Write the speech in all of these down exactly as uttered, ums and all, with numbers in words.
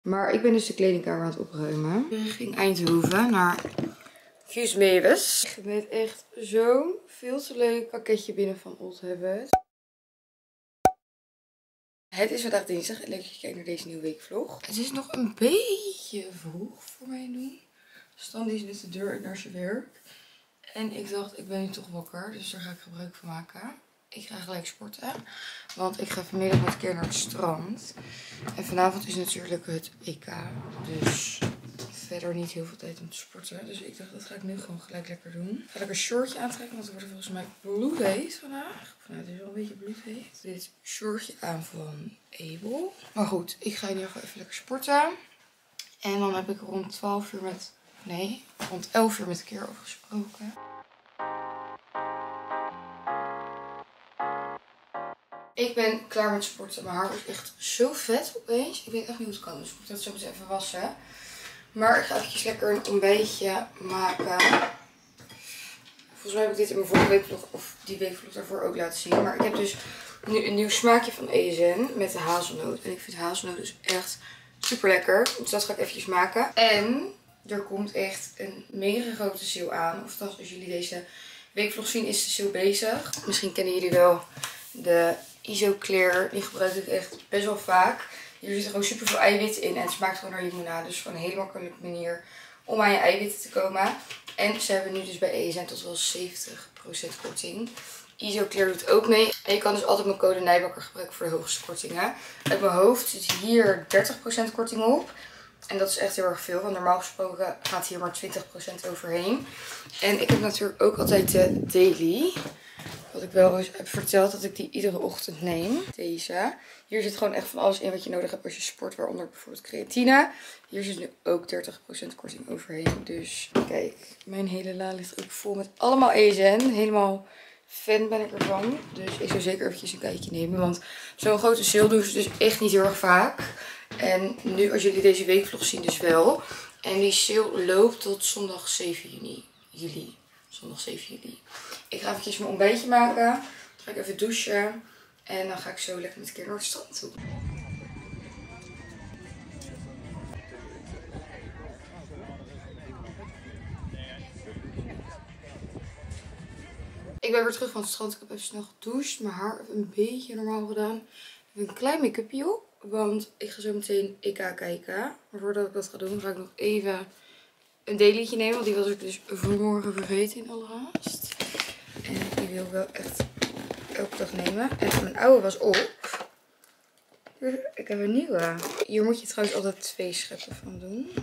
Maar ik ben dus de kledingkamer aan het opruimen. Richting Eindhoven naar Guus Meeuwis. Ik heb echt zo'n veel te leuk pakketje binnen van Old Habit. Het is vandaag dinsdag en leuk dat je kijkt naar deze nieuwe weekvlog. Het is nog een beetje vroeg voor mij nu. Stan is net de deur uit naar zijn werk. En ik dacht, ik ben nu toch wakker, dus daar ga ik gebruik van maken. Ik ga gelijk sporten, want ik ga vanmiddag met een keer naar het strand. En vanavond is natuurlijk het E K, dus verder niet heel veel tijd om te sporten. Dus ik dacht, dat ga ik nu gewoon gelijk lekker doen. Ik ga lekker een shortje aantrekken, want het wordt volgens mij bloedheet vandaag. Of nou, het is wel een beetje bloedheet. Dit shortje aan van Abel. Maar goed, ik ga in ieder geval even lekker sporten. En dan heb ik rond twaalf uur met, nee, rond elf uur met een keer afgesproken. Ik ben klaar met sporten. Mijn haar is echt zo vet opeens. Ik weet echt niet hoe het kan. Dus ik moet dat zo meteen even wassen. Maar ik ga eventjes lekker een ontbijtje maken. Volgens mij heb ik dit in mijn vorige weekvlog of die weekvlog daarvoor ook laten zien. Maar ik heb dus nu een nieuw smaakje van E S N met de hazelnoot. En ik vind hazelnoot dus echt super lekker. Dus dat ga ik eventjes maken. En er komt echt een mega grote sale aan. Of als jullie deze weekvlog zien is de sale bezig. Misschien kennen jullie wel de Isoclear. Die gebruik ik echt best wel vaak. Hier zit gewoon super veel eiwit in en het smaakt gewoon naar limonade. Dus gewoon een hele makkelijke manier om aan je eiwitten te komen. En ze hebben nu dus bij E S N tot wel zeventig procent korting. Isoclear doet ook mee. En je kan dus altijd mijn code Nijbakker gebruiken voor de hoogste kortingen. Uit mijn hoofd zit hier dertig procent korting op. En dat is echt heel erg veel. Want normaal gesproken gaat hier maar twintig procent overheen. En ik heb natuurlijk ook altijd de Daily. Wat ik wel eens heb verteld dat ik die iedere ochtend neem. Deze. Hier zit gewoon echt van alles in wat je nodig hebt als je sport. Waaronder bijvoorbeeld creatine. Hier zit nu ook dertig procent korting overheen. Dus kijk, mijn hele la ligt ook vol met allemaal E S N. Helemaal fan ben ik ervan. Dus ik zou zeker eventjes een kijkje nemen. Want zo'n grote sale doen ze dus echt niet heel erg vaak. En nu als jullie deze weekvlog zien dus wel. En die sale loopt tot zondag zeven juni. Juli. Zondag zeven juli. Ik ga eventjes mijn ontbijtje maken. Dan ga ik even douchen. En dan ga ik zo lekker met een keer naar het strand toe. Ik ben weer terug van het strand. Ik heb even snel gedoucht. Mijn haar even een beetje normaal gedaan. Ik heb een klein make-upje op. Want ik ga zo meteen E K kijken. Maar voordat ik dat ga doen, ga ik nog even een dailytje nemen. Want die was ik dus vanmorgen vergeten in alle haast. En die wil ik wel echt elke dag nemen. En mijn oude was op. Ik heb een nieuwe. Hier moet je trouwens altijd twee scheppen van doen.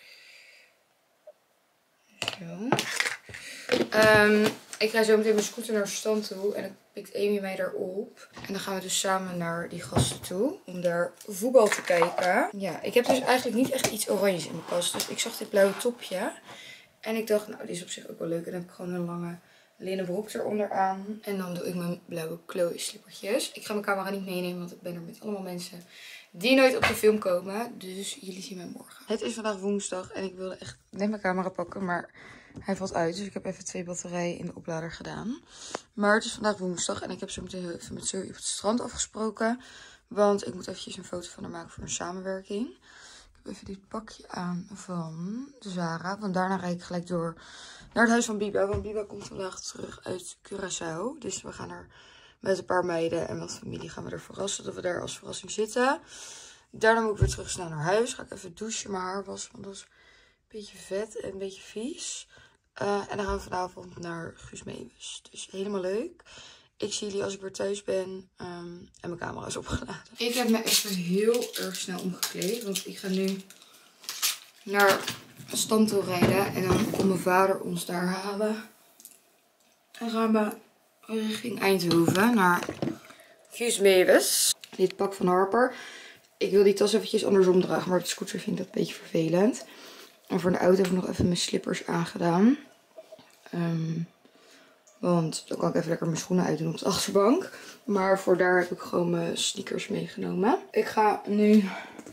Zo. Um, ik ga zo meteen mijn scooter naar de stand toe. En dan pikt Amy mij daarop. En dan gaan we dus samen naar die gasten toe. Om daar voetbal te kijken. Ja, ik heb dus eigenlijk niet echt iets oranjes in mijn kast. Dus ik zag dit blauwe topje. En ik dacht, nou, die is op zich ook wel leuk. En dan heb ik gewoon een lange linnen broek eronder aan. En dan doe ik mijn blauwe Chloe slippertjes. Ik ga mijn camera niet meenemen, want ik ben er met allemaal mensen die nooit op de film komen. Dus jullie zien mij morgen. Het is vandaag woensdag en ik wilde echt net mijn camera pakken, maar hij valt uit. Dus ik heb even twee batterijen in de oplader gedaan. Maar het is vandaag woensdag en ik heb zo meteen even met Zoe op het strand afgesproken. Want ik moet eventjes een foto van haar maken voor een samenwerking. Ik heb even dit pakje aan van Zara. Want daarna rijd ik gelijk door naar het huis van Biba. Want Biba komt vandaag terug uit Curaçao. Dus we gaan er met een paar meiden en wat familie gaan we er verrassen. Dat we daar als verrassing zitten. Daarna moet ik weer terug snel naar huis. Ga ik even douchen, mijn haar wassen. Want dat is een beetje vet en een beetje vies. Uh, en dan gaan we vanavond naar Guus Meeuwis. Dus helemaal leuk. Ik zie jullie als ik weer thuis ben. Um, en mijn camera is opgeladen. Ik heb me even heel erg snel omgekleed. Want ik ga nu naar een stand toe rijden. En dan komt mijn vader ons daar halen. En gaan we richting Eindhoven naar Guus Meeuwis. Dit pak van Harper. Ik wil die tas eventjes andersom dragen. Maar op de scooter vind ik dat een beetje vervelend. En voor de auto heb ik nog even mijn slippers aangedaan. Um, want dan kan ik even lekker mijn schoenen uitdoen op de achterbank. Maar voor daar heb ik gewoon mijn sneakers meegenomen. Ik ga nu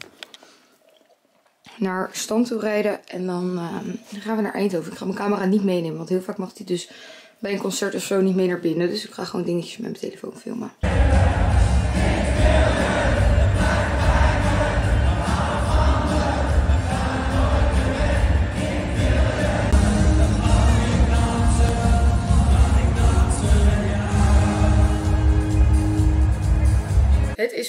naar stand toe rijden. En dan um, gaan we naar Eindhoven. Ik ga mijn camera niet meenemen. Want heel vaak mag die dus bij een concert of zo niet mee naar binnen. Dus ik ga gewoon dingetjes met mijn telefoon filmen.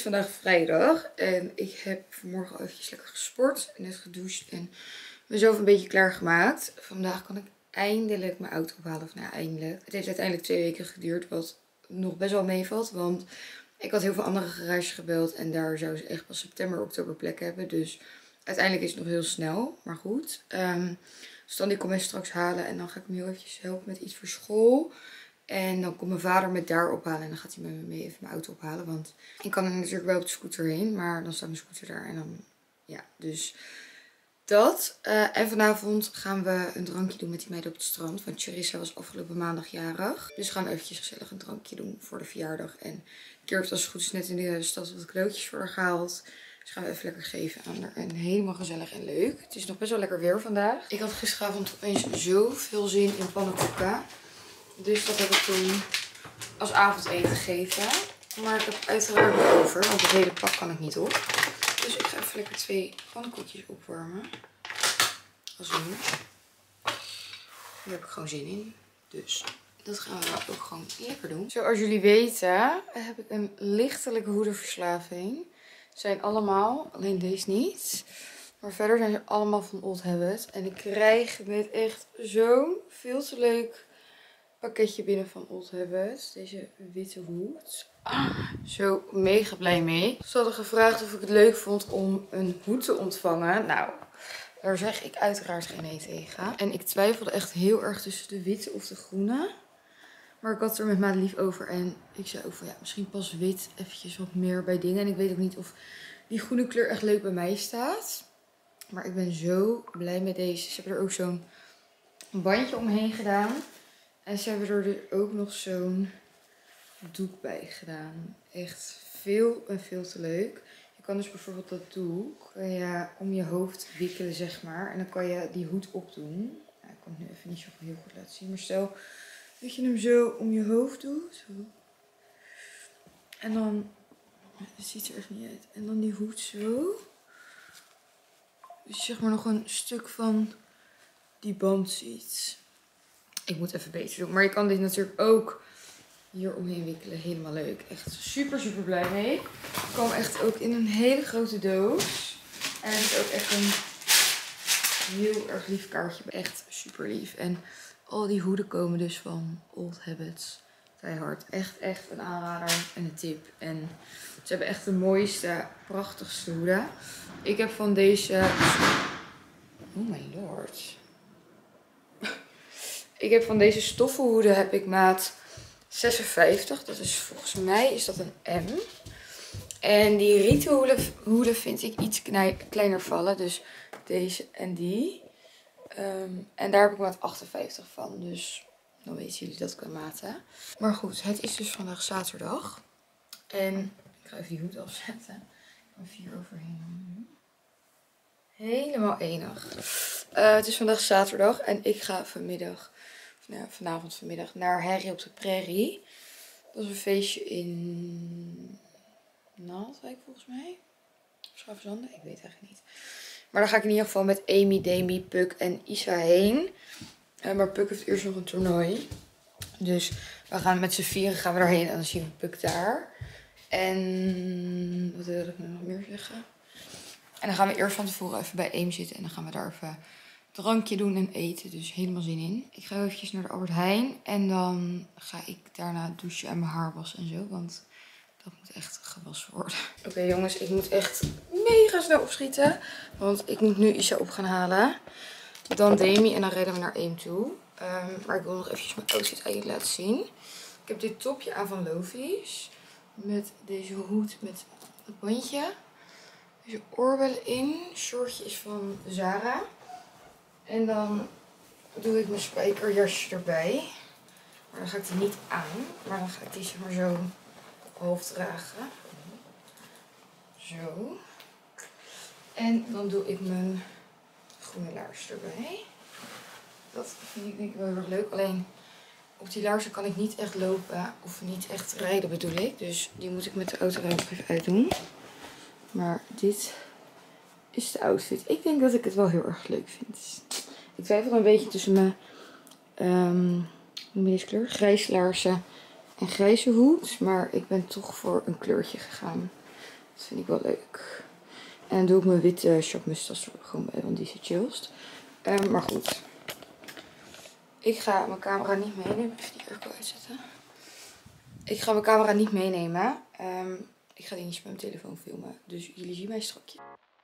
vandaag vrijdag en ik heb vanmorgen al eventjes lekker gesport en net gedoucht en mezelf een beetje klaargemaakt. Vandaag kan ik eindelijk mijn auto ophalen, of nou ja, eindelijk. Het heeft uiteindelijk twee weken geduurd, wat nog best wel meevalt, want ik had heel veel andere garages gebeld en daar zouden ze echt pas september, oktober plekken hebben. Dus uiteindelijk is het nog heel snel, maar goed. Um, dus dan die kom ik straks halen en dan ga ik hem heel eventjes helpen met iets voor school. En dan komt mijn vader me daar ophalen en dan gaat hij met me mee even mijn auto ophalen. Want ik kan er natuurlijk wel op de scooter heen, maar dan staat mijn scooter daar en dan, ja, dus dat. Uh, en vanavond gaan we een drankje doen met die meiden op het strand. Want Charissa was afgelopen maandag jarig. Dus we gaan eventjes gezellig een drankje doen voor de verjaardag. En Keer heeft als het goed is net in de stad wat cadeautjes voor haar gehaald. Dus gaan we even lekker geven aan haar. En helemaal gezellig en leuk. Het is nog best wel lekker weer vandaag. Ik had gisteravond opeens zoveel zin in pannenkoeken. Dus dat heb ik toen als avondeten gegeven. Maar ik heb uiteraard nog over, want het hele pak kan ik niet op. Dus ik ga even lekker twee pannenkoekjes opwarmen. Als nu. Daar heb ik gewoon zin in. Dus dat gaan we ook gewoon lekker doen. Zoals jullie weten heb ik een lichtelijke hoedenverslaving. Ze zijn allemaal, alleen deze niet. Maar verder zijn ze allemaal van Old Habit. En ik krijg met echt zo'n veel te leuk pakketje binnen van Old Habit. Deze witte hoed. Ah, zo mega blij mee. Ze hadden gevraagd of ik het leuk vond om een hoed te ontvangen. Nou, daar zeg ik uiteraard geen nee tegen. En ik twijfelde echt heel erg tussen de witte of de groene. Maar ik had het er met Madelief over. En ik zei ook van ja, misschien past wit eventjes wat meer bij dingen. En ik weet ook niet of die groene kleur echt leuk bij mij staat. Maar ik ben zo blij met deze. Ze hebben er ook zo'n bandje omheen gedaan. En ze hebben er dus ook nog zo'n doek bij gedaan. Echt veel en veel te leuk. Je kan dus bijvoorbeeld dat doek kan je om je hoofd wikkelen, zeg maar. En dan kan je die hoed opdoen. Nou, ik kan het nu even niet zo heel goed laten zien. Maar stel dat je hem zo om je hoofd doet. Zo. En dan, het ziet er echt niet uit. En dan die hoed zo. Dus je zeg maar nog een stuk van die band ziet. Ik moet even beter doen. Maar je kan dit natuurlijk ook hier omheen wikkelen. Helemaal leuk. Echt super, super blij mee. Het kwam echt ook in een hele grote doos. En het is ook echt een heel erg lief kaartje. Echt super lief. En al die hoeden komen dus van Old Habits. Keihard. Echt, echt een aanrader en een tip. En ze hebben echt de mooiste, prachtigste hoeden. Ik heb van deze... Oh my lord. Ik heb van deze stoffen hoeden heb ik maat zesenvijftig. Dat is volgens mij is dat een M. En die rieten hoeden, hoeden vind ik iets kleiner vallen. Dus deze en die. Um, en daar heb ik maat achtenvijftig van. Dus dan weten jullie dat qua maten. Maar goed, het is dus vandaag zaterdag. En ik ga even die hoed afzetten. Ik ga vier overheen doen. Helemaal enig. Uh, het is vandaag zaterdag en ik ga vanmiddag, nou, vanavond vanmiddag naar Harry op de Prairie. Dat is een feestje in Naaldwijk volgens mij. Of Schravenzande, ik weet eigenlijk niet. Maar daar ga ik in ieder geval met Amy, Demi, Puk en Isa heen. Uh, maar Puk heeft eerst nog een toernooi. Dus we gaan met z'n vieren gaan we daarheen en dan zien we Puk daar. En wat wil ik nog meer zeggen? En dan gaan we eerst van tevoren even bij Amy zitten. En dan gaan we daar even een drankje doen en eten. Dus helemaal zin in. Ik ga eventjes naar de Albert Heijn. En dan ga ik daarna douchen en mijn haar wassen en zo. Want dat moet echt gewassen worden. Oké okay, jongens, ik moet echt mega snel opschieten. Want ik moet nu Isa op gaan halen. Dan Demi en dan rijden we naar Amy toe. Um, maar ik wil nog eventjes mijn outfit aan jullie laten zien. Ik heb dit topje aan van Lovies. Met deze hoed met het bandje. Deze oorbellen in. Shortje is van Zara. En dan doe ik mijn spijkerjasje erbij. Maar dan ga ik die niet aan. Maar dan ga ik die zeg maar zo half dragen. Zo. En dan doe ik mijn groene laars erbij. Dat vind ik denk ik wel heel erg leuk. Alleen op die laarzen kan ik niet echt lopen. Of niet echt rijden bedoel ik. Dus die moet ik met de auto even uitdoen. Maar dit is de outfit. Ik denk dat ik het wel heel erg leuk vind. Ik twijfel een beetje tussen mijn um, hoe noem je deze kleur? Grijs laarzen en grijze hoed. Maar ik ben toch voor een kleurtje gegaan. Dat vind ik wel leuk. En dan doe ik mijn witte shopmustas er gewoon bij, want die is het chillst. Um, maar goed. Ik ga mijn camera niet meenemen. Even die airco uitzetten. Ik ga mijn camera niet meenemen. Um, ik ga dingetjes met mijn telefoon filmen. Dus jullie zien mij straks.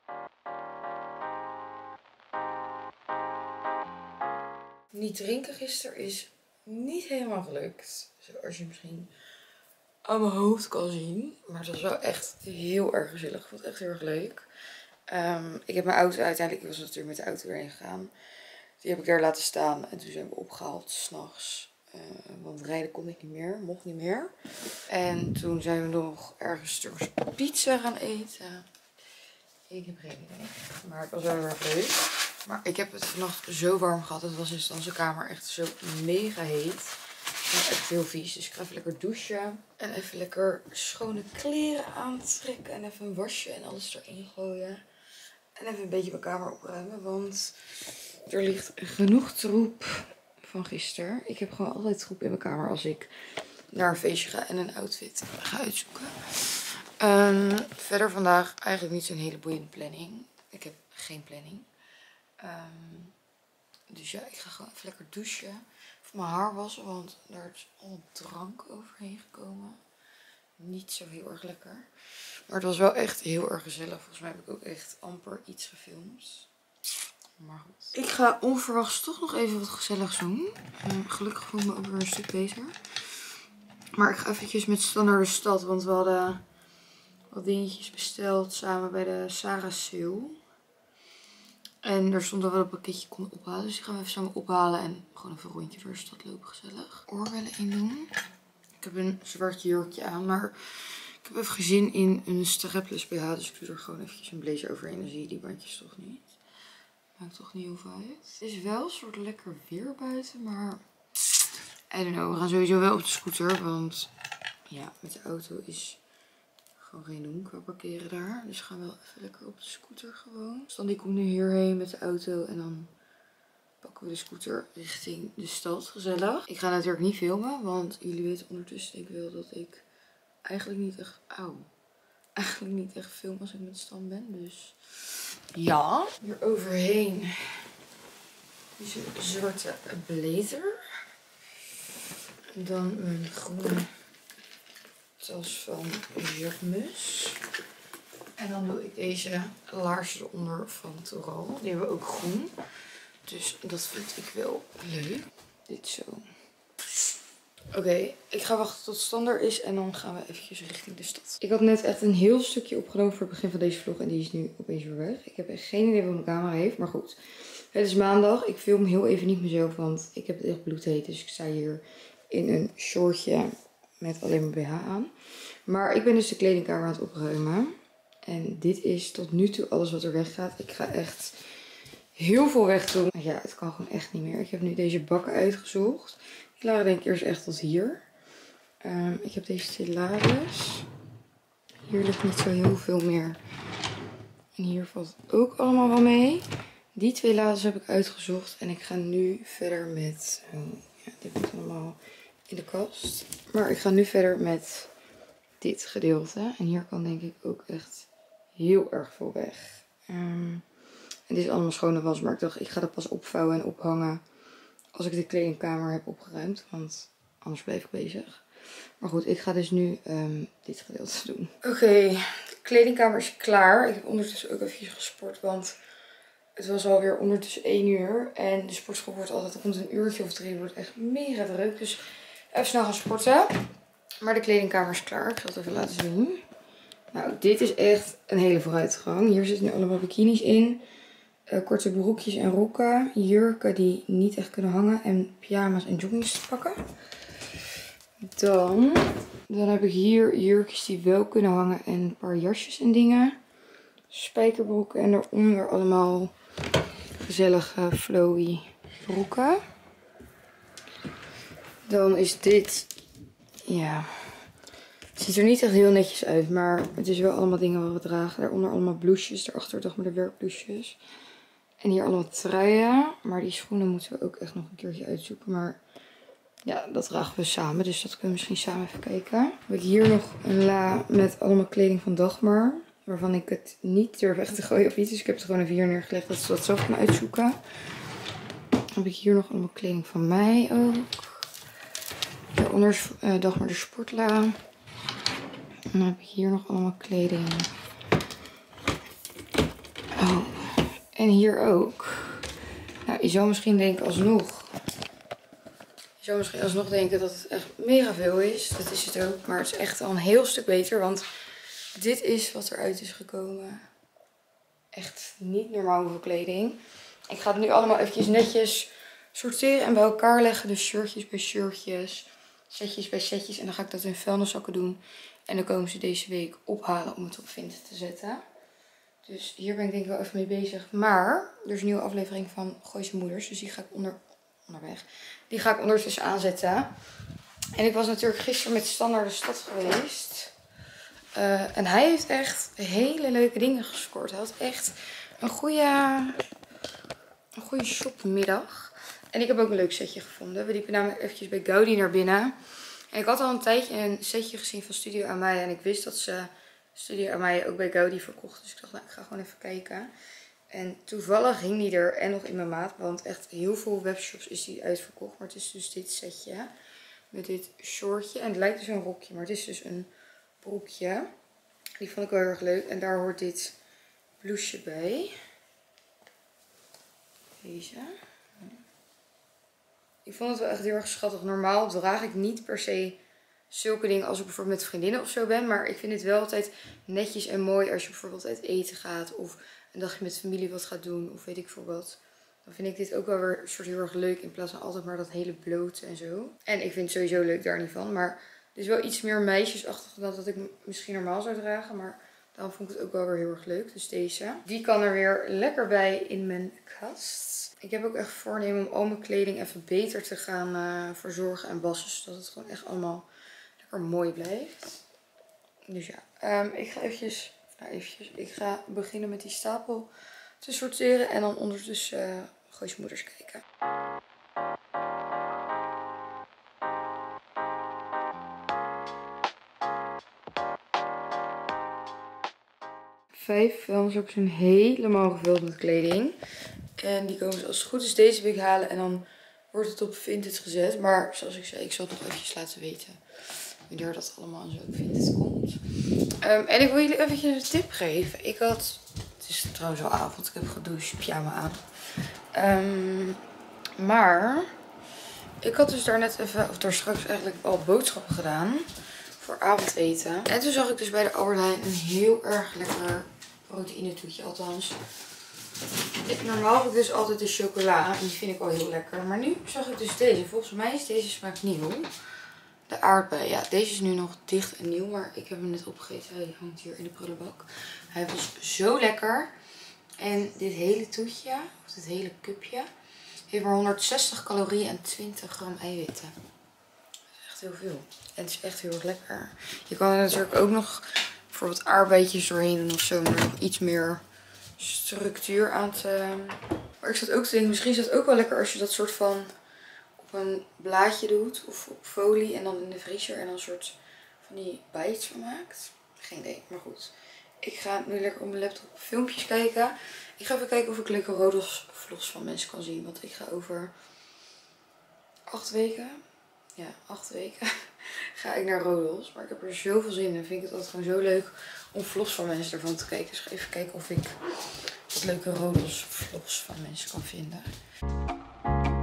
Niet drinken gisteren is niet helemaal gelukt. Zoals je misschien aan mijn hoofd kan zien. Maar het was wel echt heel erg gezellig. Ik vond het echt heel erg leuk. Um, ik heb mijn auto uiteindelijk, ik was natuurlijk met de auto erin gegaan. Die heb ik daar laten staan. En toen zijn we opgehaald s'nachts. Uh, want rijden kon ik niet meer. Mocht niet meer. En toen zijn we nog ergens stukjes pizza gaan eten. Ik heb geen idee. Maar het was wel heel erg leuk. Maar ik heb het vannacht zo warm gehad. Het was in onze kamer echt zo mega heet. En echt heel vies. Dus ik ga even lekker douchen. En even lekker schone kleren aantrekken. En even een wasje en alles erin gooien. En even een beetje mijn kamer opruimen. Want er ligt genoeg troep van gisteren. Ik heb gewoon altijd troep in mijn kamer als ik naar een feestje ga en een outfit ga uitzoeken. Um, verder vandaag eigenlijk niet zo'n hele boeiende planning. Ik heb geen planning. Um, dus ja, ik ga gewoon even lekker douchen. Even mijn haar wassen, want daar is al drank overheen gekomen. Niet zo heel erg lekker. Maar het was wel echt heel erg gezellig. Volgens mij heb ik ook echt amper iets gefilmd. Maar goed. Ik ga onverwachts toch nog even wat gezelligs doen. Um, gelukkig voel ik me ook weer een stuk beter. Maar ik ga eventjes met Stan naar de stad. Want we hadden wat dingetjes besteld samen bij de Sarah Sale. En er stond dat we een pakketje konden ophalen. Dus die gaan we even samen ophalen. En gewoon even een rondje door de stad lopen gezellig. Oorbellen in doen. Ik heb een zwart jurkje aan. Maar ik heb even geen zin in een strapless B H. Dus ik doe er gewoon eventjes een blazer overheen. Dan zie je die bandjes toch niet. Maakt toch niet heel veel uit. Het is wel een soort lekker weer buiten. Maar I don't know. We gaan sowieso wel op de scooter. Want ja, met de auto is gewoon geen doen qua parkeren daar. Dus gaan we wel even lekker op de scooter gewoon. Stan die komt nu hierheen met de auto. En dan pakken we de scooter richting de stad. Gezellig. Ik ga natuurlijk niet filmen. Want jullie weten ondertussen denk ik wel dat ik eigenlijk niet echt... Auw. Eigenlijk niet echt film als ik met Stan ben. Dus ja. Hier overheen deze zwarte blazer. En dan een groene tas van Jacquemus. En dan doe ik deze laarzen eronder van Toral. Die hebben we ook groen. Dus dat vind ik wel leuk. Dit zo. Oké, okay, ik ga wachten tot Stan er is en dan gaan we eventjes richting de stad. Ik had net echt een heel stukje opgenomen voor het begin van deze vlog en die is nu opeens weer weg. Ik heb echt geen idee wat mijn camera heeft, maar goed. Het is maandag. Ik film heel even niet mezelf, want ik heb het echt bloedheet. Dus ik sta hier in een shortje met alleen mijn B H aan. Maar ik ben dus de kledingkamer aan het opruimen. En dit is tot nu toe alles wat er weggaat. Ik ga echt heel veel weg doen. Maar ja, het kan gewoon echt niet meer. Ik heb nu deze bakken uitgezocht. Die lagen denk ik eerst echt tot hier. Um, ik heb deze twee lades. Hier ligt niet zo heel veel meer. En hier valt ook allemaal wel mee. Die twee lades heb ik uitgezocht. En ik ga nu verder met... Oh, ja, dit moet allemaal in de kast. Maar ik ga nu verder met dit gedeelte. En hier kan denk ik ook echt heel erg veel weg. Um, en dit is allemaal schone was. Maar ik dacht, ik ga dat pas opvouwen en ophangen als ik de kledingkamer heb opgeruimd. Want anders blijf ik bezig. Maar goed, ik ga dus nu um, dit gedeelte doen. Oké, okay, de kledingkamer is klaar. Ik heb ondertussen ook even gesport. Want het was alweer ondertussen één uur. En de sportschool wordt altijd rond een uurtje of drie. Wordt echt mega druk. Dus even snel gaan sporten. Maar de kledingkamer is klaar. Ik zal het even laten zien. Nou, dit is echt een hele vooruitgang. Hier zitten nu allemaal bikinis in. Uh, korte broekjes en rokken. Jurken die niet echt kunnen hangen. En pyjama's en joggings te pakken. Dan, dan heb ik hier jurkjes die wel kunnen hangen. En een paar jasjes en dingen. Spijkerbroeken. En daaronder allemaal gezellige flowy broeken. Dan is dit... Ja... Het ziet er niet echt heel netjes uit, maar het is wel allemaal dingen wat we dragen. Daaronder allemaal blouses, daarachter dacht maar de werkblouses. En hier allemaal truien. Maar die schoenen moeten we ook echt nog een keertje uitzoeken. Maar Ja, dat dragen we samen. Dus dat kunnen we misschien samen even kijken. Dan heb ik hier nog een la met allemaal kleding van Dagmar. Waarvan ik het niet durf echt te gooien of iets. Dus ik heb het gewoon even hier neergelegd. Dat ze dat zelf kunnen uitzoeken. Dan heb ik hier nog allemaal kleding van mij ook. Daaronder is uh, Dagmar de sportla. En dan heb ik hier nog allemaal kleding. Oh. En hier ook. Nou, je zou misschien denken alsnog. Je zou misschien alsnog denken dat het echt mega veel is. Dat is het ook. Maar het is echt al een heel stuk beter. Want dit is wat eruit is gekomen. Echt niet normaal hoeveel kleding. Ik ga het nu allemaal eventjes netjes sorteren en bij elkaar leggen. Dus shirtjes bij shirtjes. Setjes bij setjes. En dan ga ik dat in vuilniszakken doen. En dan komen ze deze week ophalen om het op Vinted te zetten. Dus hier ben ik denk ik wel even mee bezig. Maar er is een nieuwe aflevering van Gooise Moeders. Dus die ga ik onder, onderweg. Die ga ik ondertussen aanzetten. En ik was natuurlijk gisteren met Stan naar de stad geweest. Uh, en hij heeft echt hele leuke dingen gescoord. Hij had echt een goede, een goede shopmiddag. En ik heb ook een leuk setje gevonden. We liepen namelijk eventjes bij Gaudi naar binnen. En ik had al een tijdje een setje gezien van Studio Amaya. En ik wist dat ze Studio Amaya ook bij Gaudi verkocht. Dus ik dacht, nou, ik ga gewoon even kijken. En toevallig hing die er en nog in mijn maat. Want echt heel veel webshops is die uitverkocht. Maar het is dus dit setje. Met dit shortje. En het lijkt dus een rokje. Maar het is dus een broekje. Die vond ik wel heel erg leuk. En daar hoort dit blouseje bij. Deze. Ik vond het wel echt heel erg schattig. Normaal draag ik niet per se zulke dingen als ik bijvoorbeeld met vriendinnen of zo ben. Maar ik vind het wel altijd netjes en mooi als je bijvoorbeeld uit eten gaat. Of een dagje met familie wat gaat doen. Of weet ik veel wat. Dan vind ik dit ook wel weer een soort heel erg leuk. In plaats van altijd maar dat hele blote en zo. En ik vind het sowieso leuk daar niet van. Maar het is wel iets meer meisjesachtig dan dat ik misschien normaal zou dragen. Maar daarom vond ik het ook wel weer heel erg leuk. Dus deze. Die kan er weer lekker bij in mijn kast. Ik heb ook echt voornemen om al mijn kleding even beter te gaan uh, verzorgen en wassen. Zodat het gewoon echt allemaal lekker mooi blijft. Dus ja, um, ik ga eventjes, nou eventjes, ik ga beginnen met die stapel te sorteren. En dan ondertussen uh, Gooise Moeders kijken. Vijf vuilniszakken zijn helemaal gevuld met kleding. En die komen ze als het goed is deze week halen. En dan wordt het op Vinted gezet. Maar zoals ik zei, ik zal het nog eventjes laten weten. Wanneer dat allemaal zo op Vinted komt. Um, en ik wil jullie eventjes een tip geven. Ik had, het is trouwens al avond, ik heb gedoucht, pyjama aan. Um, maar ik had dus daar net even, of daar straks eigenlijk al boodschappen gedaan. Voor avondeten. En toen zag ik dus bij de Albert Heijn een heel erg lekker proteïne toetje. Althans, ik, normaal heb ik dus altijd de chocola. En die vind ik wel heel lekker. Maar nu zag ik dus deze. Volgens mij is deze smaak nieuw. De aardbei. Ja, deze is nu nog dicht en nieuw. Maar ik heb hem net opgegeten. Hij hangt hier in de prullenbak. Hij was zo lekker. En dit hele toetje, of dit hele cupje, heeft maar honderdzestig calorieën en twintig gram eiwitten. Heel veel. En het is echt heel erg lekker. Je kan er natuurlijk ook nog bijvoorbeeld aardbeidjes doorheen doen of zo. Om er nog iets meer structuur aan te... Maar ik zat ook te denken, misschien is het ook wel lekker als je dat soort van op een blaadje doet. Of op folie en dan in de vriezer en dan een soort van die bites van maakt. Geen idee, maar goed. Ik ga nu lekker op mijn laptop filmpjes kijken. Ik ga even kijken of ik leuke Rodos vlogs van mensen kan zien. Want ik ga over acht weken... Ja, acht weken ga ik naar Rodos. Maar ik heb er zoveel zin in. En vind ik het altijd gewoon zo leuk om vlogs van mensen ervan te kijken. Dus ik ga even kijken of ik wat leuke Rodos vlogs van mensen kan vinden.